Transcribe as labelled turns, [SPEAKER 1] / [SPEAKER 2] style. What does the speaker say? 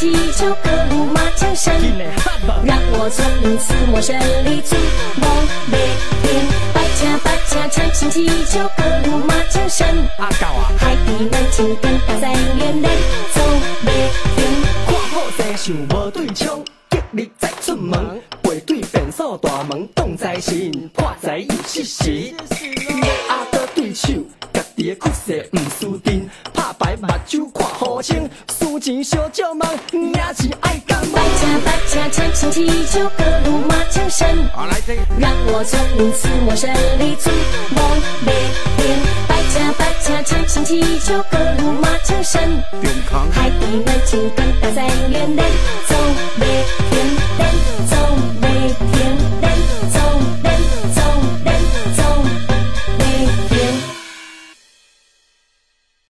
[SPEAKER 1] 气球，各路马枪声，让我从此陌生里出梦每天。白恰白恰唱新气球，各路马枪声，海底南青跟大三元人走每天。
[SPEAKER 2] 看好势想无对冲，激力再出门，背对变数大门挡财神，破财又失时。阿哥对手，家己的屈势唔输阵，拍牌目睭看好清，输钱小借问，也是爱干嘛？
[SPEAKER 1] 白恰白恰唱新气球，各路马枪声，让我从此陌生里出梦每天。白恰白恰唱新气球，各路马枪声，海底南青跟大三元人走每天，人走每天。